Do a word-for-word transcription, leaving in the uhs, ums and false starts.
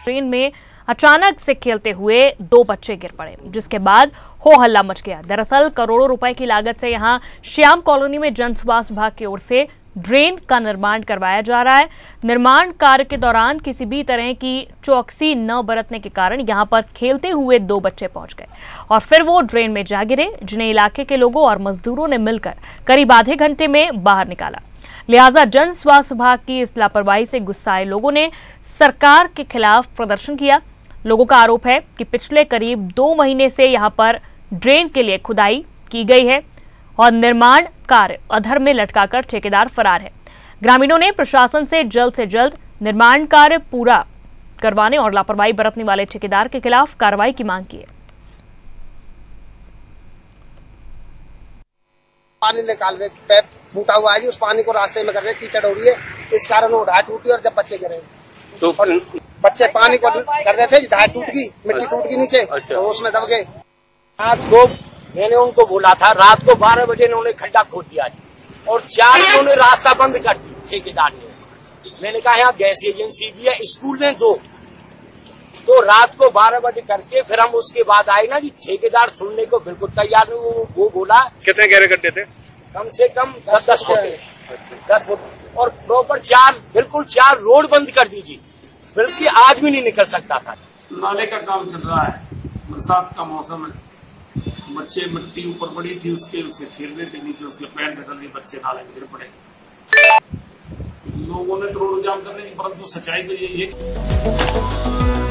Train में अचानक से खेलते हुए दो बच्चे गिर पड़े, जिसके बाद हो हल्ला मच गया। दरअसल करोड़ों रुपए की लागत से यहां श्याम कॉलोनी में जन स्वास्थ्य विभाग की ओर से ड्रेन का निर्माण करवाया जा रहा है। निर्माण कार्य के दौरान किसी भी तरह की चौकसी न बरतने के कारण यहां पर खेलते हुए दो बच्चे पहुंच गए और फिर वो ड्रेन में जा गिरे, जिन्हें इलाके के लोगों और मजदूरों ने मिलकर करीब आधे घंटे में बाहर निकाला। लिहाजा जन स्वास्थ्य विभाग की इस लापरवाही से गुस्साए लोगों ने सरकार के खिलाफ प्रदर्शन किया। लोगों का आरोप है कि पिछले करीब दो महीने से यहां पर ड्रेन के लिए खुदाई की गई है और निर्माण कार्य अधर में लटकाकर ठेकेदार फरार है। ग्रामीणों ने प्रशासन से जल्द से जल्द निर्माण कार्य पूरा करवाने और लापरवाही बरतने वाले ठेकेदार के खिलाफ कार्रवाई की मांग की है। पानी निकाल रहे, पैप फूटा हुआ है जी, उस पानी को रास्ते में कर रहे, कीचड़ हो रही है, इस कारण वो ढाई टूटी और जब बच्चे गिरे तो बच्चे पानी को कर रहे थे, ढाई टूट गई, मिट्टी टूट गई नीचे। अच्छा। तो उसमें दब गए। रात को मैंने उनको बोला था, रात को बारह बजे इन्होंने खड्डा खोद दिया और चार उन्होंने रास्ता बंद कर दिया ठेकेदार ने। मैंने कहा यहाँ गैस एजेंसी भी है, स्कूल में दो, तो रात को बारह बजे करके फिर हम उसके बाद आए ना जी, ठेकेदार सुनने को बिल्कुल तैयार नहीं। वो, वो बोला कितने गहरे गड्ढे थे? कम से कम दस दस फुट दस फुट और प्रॉपर चार, बिल्कुल चार रोड बंद कर दीजिए, बल्कि आदमी नहीं निकल सकता था। नाले का काम चल रहा है, बरसात का मौसम है, बच्चे मिट्टी ऊपर पड़ी थी, उसके उससे खेल रहे थे, नीचे उसके पैर फिसल गए, बच्चे नाले में गिर पड़े। लोगों ने तो रोड जाम करने की, परंतु सच्चाई तो यही है।